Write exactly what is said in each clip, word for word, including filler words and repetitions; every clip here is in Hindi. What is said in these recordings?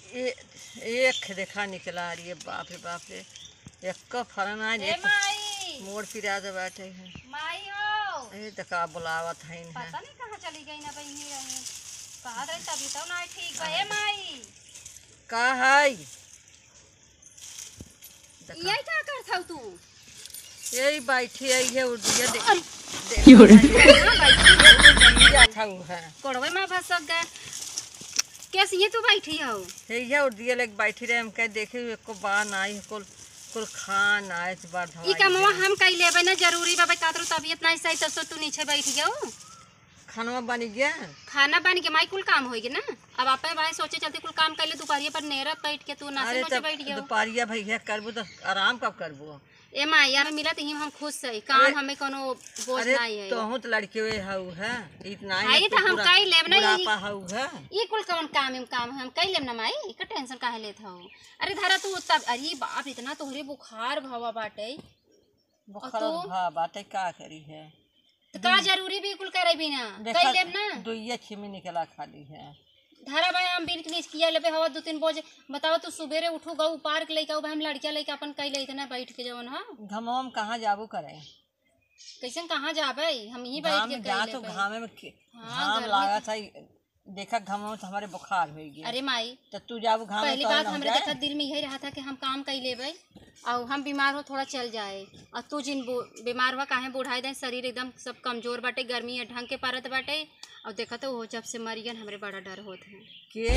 ये एक देखा निकला रही है, बाप रे बाप रे, एक फरना मोड़ फिरा दे बैठे हैं। माई हो ये देखा बुलावत है इन्हें। पता नहीं कहाँ चली गई ना बहनी रही कहा रही तभी तो ना ठीक बा। ए माई का है यही क्या करत हौ तू? यही बैठी आई है उड़िया देख है कोड़वे में फंस गए कैसे ये तू बैठी हो? ये उड़िया लेके बैठी रहे हम कह देखे एको बार आई कुल कुल खान आए बार ई कमवा हम कई लेबे ना जरूरी बाबे कातरो तबीयत नहीं सही तो तू नीचे बैठ जाओ। खाना बन गया खाना बन के माई कुल काम होगी ना। अब आप भाई सोचे चलते कुल काम कर ले दोपहरिया पर नेरा बैठ के तू नाचे नोचे बैठ गया दोपहरिया भैया करबो तो आराम कब करबो? ए माई यार मिला तो हम खुश सही काम हमें कोनो बोझ नहीं है। तो हूं तो लड़के वे हउ है इतना है तो हम कई लेब ना बुढ़ापा हउ है ये कुल कौन काम है काम हम कई लेब ना माई का टेंशन काहे लेत हो? अरे धरा तू तब अरे बाप इतना तोहरे बुखार भवा बाटे बुखार भा बाटे का करी है तो का जरूरी भी कुल करे भी ना कई लेब ना दुइया छिमी निकला खाली है धारा भाई हम बीर के किया लेबे हवा दो तीन बजे बताओ तू सुबेरे उठू गऊ पार्क लेके आऊ हम लड़किया लेके अपन कई ले इतना बैठ के जवन हां घमम कहां जाबो करे कैसे कहां जाबे हम ही बैठ के जा तो घामे में घाम लागत है देखा घमम तो हमारे बुखार हो गई। अरे माई तो तू जाबो घाम पहली बात हमरे देखा दिल में यही रहा था कि हम काम कई लेबे और हम बीमार हो थोड़ा चल जाए और तू जिन बीमार हुआ काहे बुढ़ाई दे शरीर एकदम सब कमजोर बाटे गर्मी है ढंग के परत बाटे और देखा तो वो जब से मरी गन हमरे बड़ा डर होत है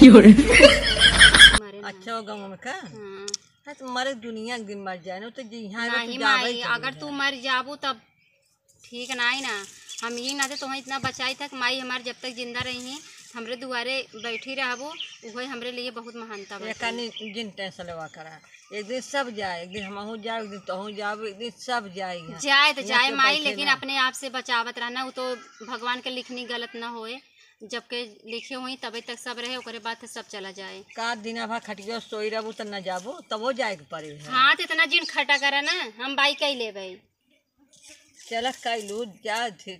अच्छा वो गाँव में का हां तो मरे दुनिया गिन मर जाए ना तो यहां नहीं माई अगर तू मर जाबू तब ठीक नहीं ना हम ये ना थे तुम्हें इतना बचाई था कि माई हमारे जब तक जिंदा रही हैं हमरे दुआरे बैठी रहबो वही हमरे लिए बहुत महानता बाटे। जिन टेंशन लेवा करा एक दिन सब जाए एक दिन हमहू जाए एक दिन तोहू जाओ एक दिन सब जाएगा जाए तो जाए माई लेकिन अपने आप से बचावत रहना वो तो भगवान के लिखनी गलत ना होए जबकि लिखे हुई तबे तक सब रहे ओकरे बाद सब चला जाए का दिन भा खटियो सोई रहबो त न जाबो तब वो जाए के पड़े। हां तो इतना जिन खटा करा ना हम बाई कई लेबे चल कैलू जा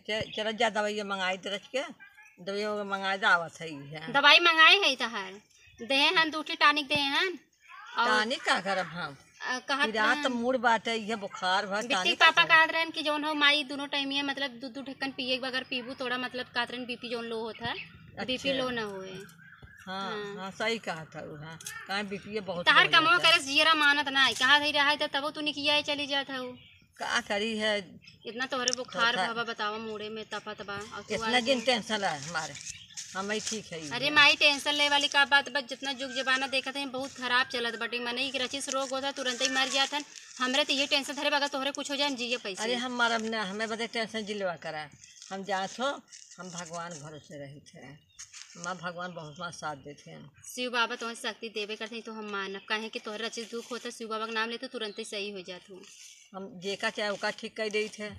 चल जा दवाई मंगाई तरह के दवाई मंगाई दावत है दवाई मंगाई है तहार दे हन दूठी टानिक दे हन टानिक का करब हम कहा रात मूड बाटे ये बुखार भर टानिक पापा कहत रहन कि जोन हो माई दोनों टाइम ये मतलब दूध दूध ढक्कन पिए अगर पीबू थोड़ा मतलब कहत रहन बीपी जोन लो होता है बीपी लो ना होए। हां हां सही कहा था वो हां काहे बीपी बहुत तहार कमो करे जीरा मानत ना कहा थई रहा है तब तू निकिया चली जात हो का करी है इतना तोहरे बुखार बाबा बतावा मुड़े में तपा तबा और तू इतना जिन टेंशन है हमारे हमें ठीक है। अरे माई टेंशन ले वाली का बात बस जितना जुग जमाना देखा था बहुत खराब चलत बटे मने एक रचिस रोग होता तुरंत ही मर जाता हमरे तो ये टेंशन धरे बगा तोहरे कुछ हो जाए जिये पैसे। अरे हम मरब ना हमें बता टेंशन जिलवा करा हम जात हो हम भगवान भरोसे रही थे माँ भगवान बहुत माँ साथ देते हैं शिव बाबा तुम्हें शक्ति देवे करते तो हम मानब काहे कि तोहरे रचिस दुख होता शिव बाबा का नाम लेते तुरंत ही सही हो जात हूँ हम जेका चाहे उका ठीक कर दी थे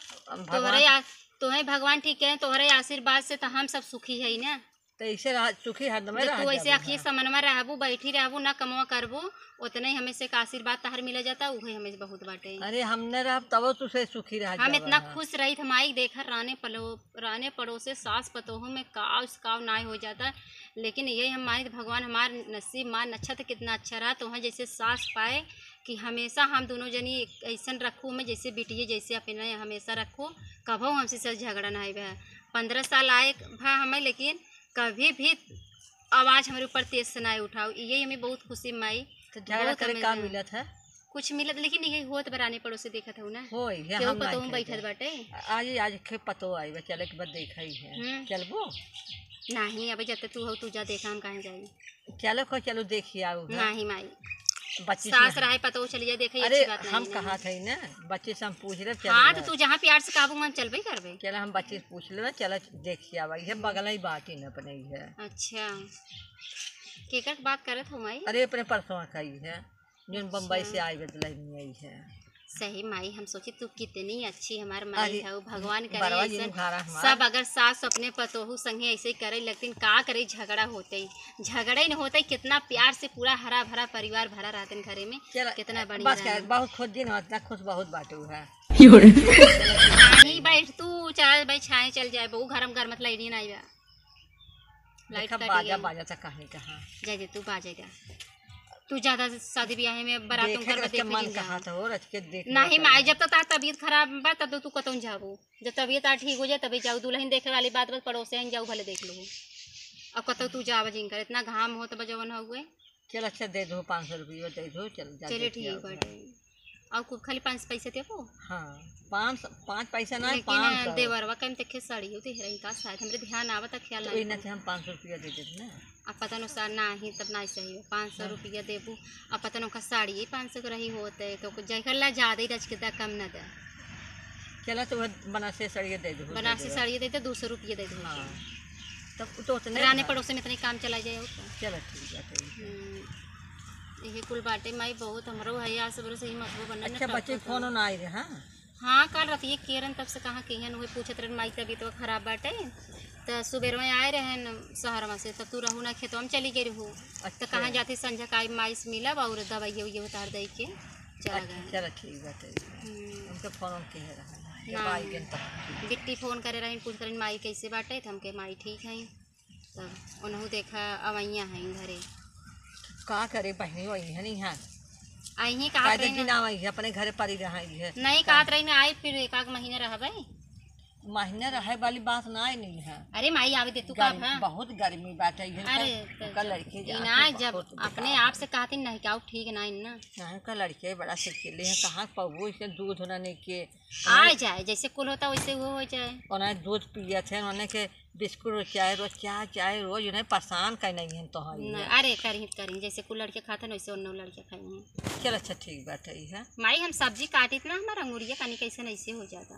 तोहरे तुम्हें भगवान ठीक है तोहरे आशीर्वाद से तो हम सब सुखी है ना तो ऐसे सुखी हरदम तू ऐसे अखिए समनमा रहबू बैठी रहबू ना कमवा करबू उतने हमें से आशीर्वाद तहर मिल जाता वही हमें बहुत बाटे। अरे हमने रह तब तुझे सुखी रह हम इतना खुश रही हमारी देखा राने पलो राने पड़ोसे सास पतोहों में काव काव ना हो जाता लेकिन यही हमारी भगवान हमार नसीब मान अच्छा तो कितना अच्छा रहा तो वहाँ जैसे सास पाए कि हमेशा हम दोनों जनी ऐसा रखूँ मैं जैसे बिटिए जैसे अपने हमेशा रखो कभो हमसे सच झगड़ा ना है पंद्रह साल आए भा हमें लेकिन कभी भी आवाज़ हमारे ऊपर तेज से ना उठाओ यही हमें बहुत खुशी माई तो झगड़ा करे का मिलत है कुछ मिलत लेकिन यही होत बराने पड़ोसे देखत हूँ ना होय है हम पतो हम बैठत बाटे आज आज के पतो आई बा चले के बाद देखई है चलबो नहीं अब जब तू हो तू जा देखा हम कहां जाई चलो को चलो देखिए आओ नहीं माई बच्ची सास रहे पतो चली जाए देखिए अच्छी बात हम कहा थे ना बच्चे से हम पूछ रहे हां तो तू जहां प्यार से काबू हम चलबे करबे चलो हम बच्चे से पूछ ले चलो देखिए आवा ये बगल ही बात ही न अपने है। अच्छा केकर बात करत हो माई? अरे अपने परसों का ही है जो बम्बई से आई बदलाई नहीं आई है। सही माई हम सोचे तू कितनी अच्छी हमार माई है भगवान करे सब अगर सास अपने पतोहू संगे ऐसे करे लेकिन का करे झगड़ा होते झगड़ा ही नहीं होता कितना प्यार से पूरा हरा भरा परिवार भरा रहते घरे में कितना बढ़िया बहुत खुश दिन इतना खुश बहुत बाटू है नहीं बैठ तू चल भाई छाए चल जाए बहु गरम घर मतलब नहीं आई लाइट देखा कट बाजा गई। बाजा तक कहीं कहाँ जय जय तू बाजेगा। तू ज्यादा शादी ब्याह में बारातों देखे घर रच के में मन देख कहाँ था हो रच के देख नहीं माई जब तक तार तबीयत खराब बा तब तो तू कतौन जाबू। जब तबीयत तार ठीक हो जाए तभी जाऊ। दुल्हन देखे वाली बात बस पड़ोसे हैं जाऊ भले देख लो। अब कतौ तू जाब जिनकर इतना घाम हो तो बजवन हो गए। चल अच्छा दे दो पाँच सौ रुपये दे दो चल जा चले देख ठीक आओ। बाटे। और कुछ खाली पाँच पैसे देबो। हाँ पाँच सौ पाँच पैसा ना लेकिन पाँच सौ देवरवा कम देखे साड़ी होती है का शायद हमरे ध्यान आवत ख्याल तो नहीं। इन्हें से हम पाँच सौ रुपया दे देते ना। अब पता नो सर ना ही तब ना सही हो पाँच सौ रुपया देबू। अब पता नो का साड़ी ही पाँच सौ रही होते तो कुछ जैकर ला ज्यादा ही रच के दा कम न दे। चला तो वह बनारसी साड़ी दे दो बनारसी साड़ी देते दो सौ रुपये दे दो। हाँ तब तो उतने राने पड़ोसे में इतने काम चला जाए। चलो ठीक है। ये कुल बाटे माई बहुत हमरो है यार सब सही मखबो बनना। अच्छा बच्चे फोन ना आई रहे हाँ हाँ कल रतिए केरन तब से कहाँ केहन हुए पूछत रहे माई तबीयत तो खराब बाटे तो सुबेर में आए रहे शहर में से तब तू रहू ना खेतवा में चली गई रहू। तो कहाँ जाती संझा का माई से मिलब और दवाई उवाई उतार दे के चला गए। चलो ठीक बात उनके फोन कह रहा है बिट्टी फोन करे रही पूछ रही माई कैसे बाटे तो हमके माई ठीक है। तब उन्होंने देखा अवैया हैं घरे का करे बहनी वही है नहीं है आई कहा दिन ना वही है अपने घरे पड़ी रही है नहीं कहत रही ना आई फिर एक आध महीने रहबे। महीने रहे वाली बात ना ही नहीं है। अरे माई आवे दे तू का बहुत गर्मी बात है। अरे का लड़के ना जब अपने आप से कहती नहीं क्या ठीक है ना इन्ना नहीं का लड़के बड़ा सिखले हैं कहाँ पबू इसे दूध होने के आ जाए जैसे कुल होता वैसे वो हो जाए। उन्हें दूध पिए थे उन्हें के बिस्कुट रोज चाय रोज चाय चाय रोज उन्हें परेशान कर नहीं है तो अरे करी करी जैसे कुल लड़के खाते वैसे उन लड़के खाएंगे। चल अच्छा ठीक बात है। माई हम सब्जी काटी ना हमारा अंगूरिया कनी कैसे ऐसे हो जाता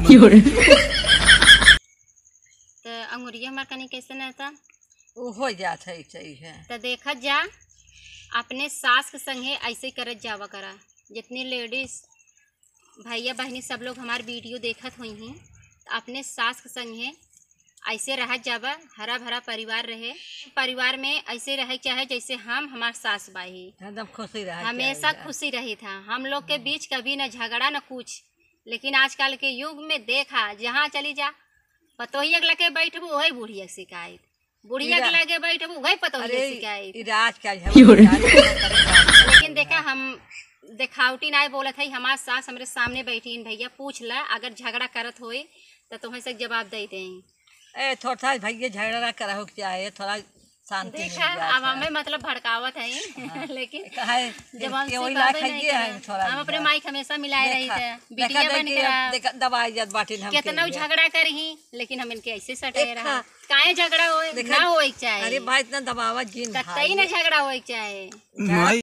तो अंगूरिया हमारा कनी कैसे न था वो हो जाता है सही है। तो देखा जा अपने सास के संगे ऐसे करत जावा करा। जितनी लेडीज भैया बहनी सब लोग हमारे वीडियो देखत हुई हैं तो अपने सास के संगे ऐसे रह जावा। हरा भरा परिवार रहे परिवार में ऐसे रहे चाहे जैसे हम हमारे सास बाही एकदम खुशी रहे हमेशा खुशी रही था। हम लोग के बीच कभी न झगड़ा न कुछ। लेकिन आजकल के युग में देखा जहाँ चली जा पतोहिया के लगे बैठबू वही बुढ़िया शिकायत बुढ़िया के लगे बैठबू वही पतोहिया शिकायत। लेकिन देखा हम देखावटी ना बोलत है हमारे सास हमारे सामने बैठी भैया पूछ ला अगर झगड़ा करत होए तो तुम्हें से जवाब दे दें। ए थोड़ा भैया झगड़ा करा हो चाहे थोड़ा शांति देखा अब हमें मतलब भड़कावत है। हाँ। लेकिन जब हम हम अपने माइक हमेशा मिलाए रही थे बिटिया बन के दवाई जब बाटी कितना झगड़ा करही लेकिन हम इनके ऐसे सटे रहा काहे झगड़ा हो ना हो चाहे। अरे भाई इतना दबावा जिन कतई ना झगड़ा हो चाहे।